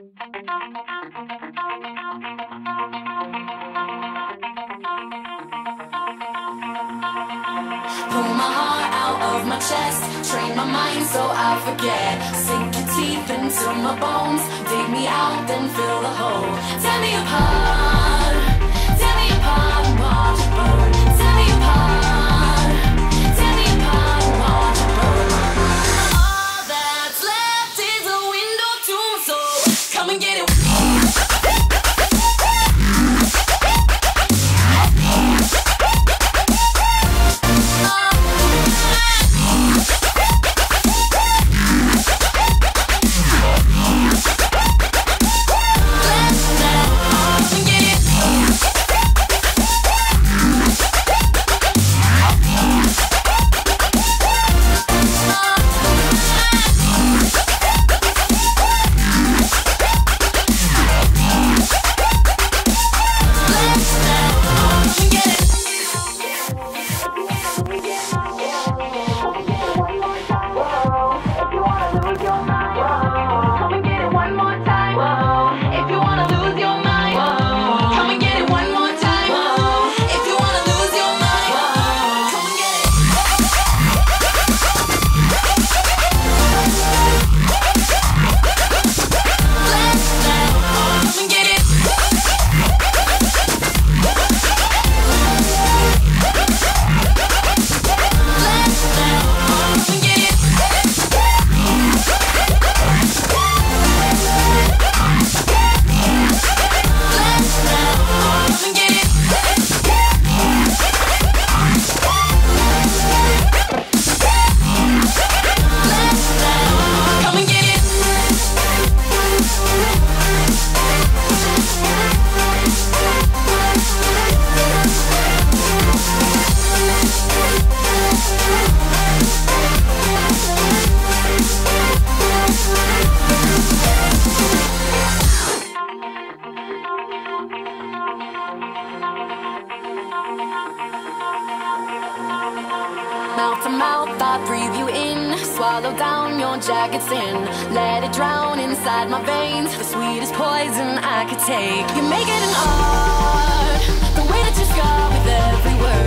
Pull my heart out of my chest, train my mind so I forget. Sink your teeth into my bones, dig me out, then fill the hole. Tear me apart, and watch it burn. Tear me apart, and watch it burn. All that's left is a window to my soul. Come and get it. Mouth to mouth, I breathe you in. Swallow down your jagged sin. Let it drown inside my veins. The sweetest poison I could take. You make it an art, the way that you scar with every word.